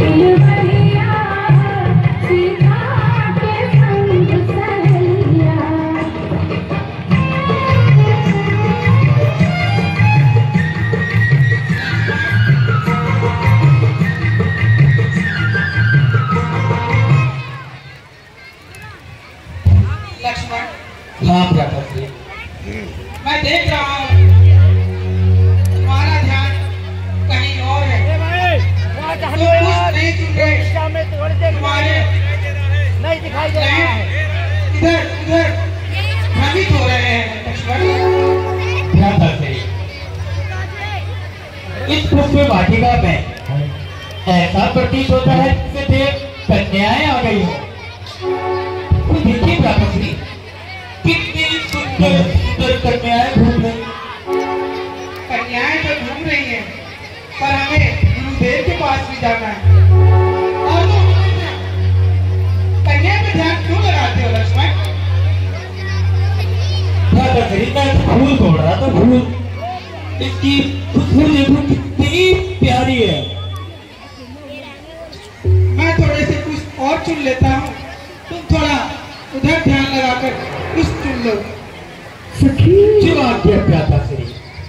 मैं देख रहा हूँ तुम्हारा ध्यान कहीं और है। तुम्हारे नहीं दिखाई दे रहा है। इधर उधर भ्रमित हो रहे हैं लक्ष्मण। इस पुष्प वाटिका में ऐसा प्रतीत होता है जैसे कन्याएं आ गई हो। देखिए भ्राताश्री, कितनी सुंदर सुंदर कन्याएं घूम रही। कन्याएं तो घूम रही हैं, पर हमें गुरुदेव के पास भी जाना है। और कन्या पे ध्यान क्यों लगाते हो लक्ष्मण? भ्राताश्री, मैं फूल तोड़ रहा था। फूल, इसकी खुशबू देखो कितनी प्यारी है। मैं थोड़े से कुछ और चुन लेता हूँ, तुम थोड़ा उधर ध्यान लगाकर कुछ चुन लो। जो आज्ञा भ्राताश्री।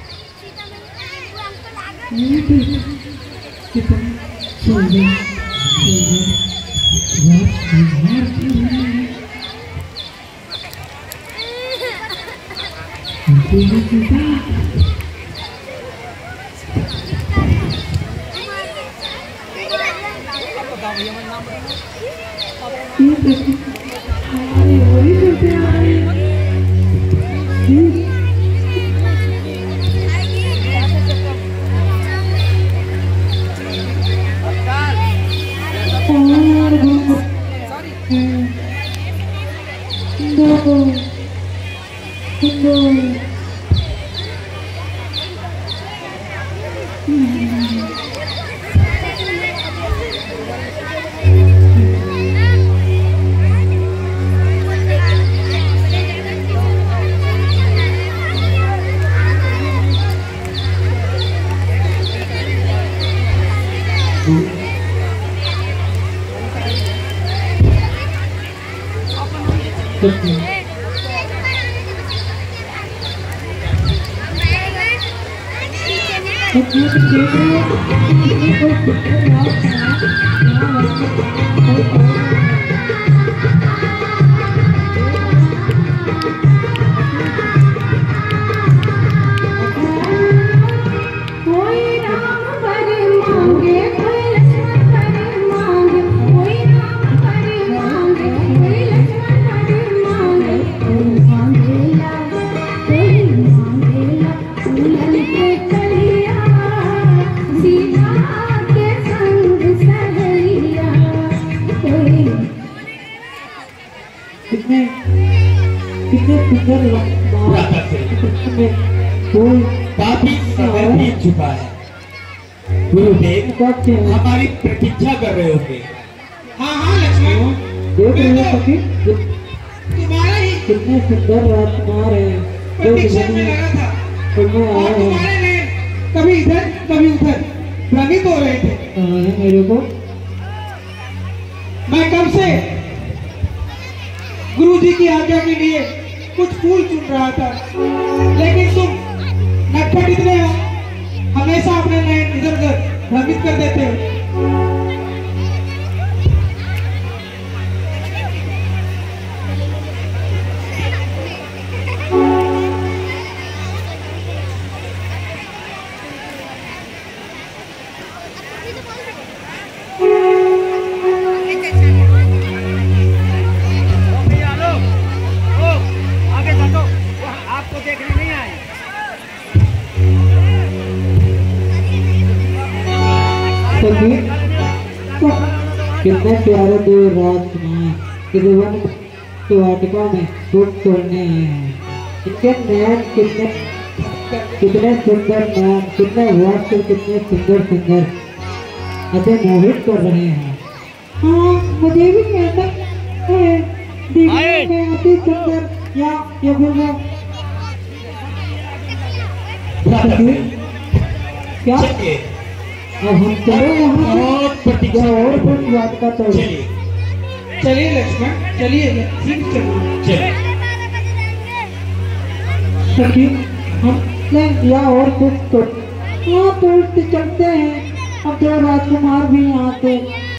काफी समय बीत चुका है। गुरुदेव हमारी प्रतीक्षा कर रहे होंगे। हाँ हाँ लक्ष्मण, देख रहे हो सखी, तुम्हारा ही कितने सुंदर राजकुमार हैं। प्रतीक्षा में लगा था और तुम्हारे नैन कभी इधर कभी उधर भ्रमित हो रहे थे। मेरे को मैं कब से गुरुजी की आज्ञा के लिए कुछ फूल चुन रहा था, लेकिन तुम नटखट इतने हो, हमेशा अपने नैन इधर उधर भ्रमित कर देते हो। कितने प्यारे देव राजकुमार इस वन की वाटिका में फूल तोड़ने आए हैं। इनके नैन कितने सुंदर नैन, कितने वास्तु, कितने सुंदर सुंदर अति मोहित कर रहे हैं। हाँ, मुझे भी कहता है देखने में अति सुंदर या क्या अब हम चले यहाँ बहुत या और कुछ बात का तो चलिए चलिए लक्ष्मण, चलिए ठीक चलिए। चलिए सखी हम नहीं या और कुछ तो हाँ तो चलते हैं। अब जो राजकुमार भी यहाँ थे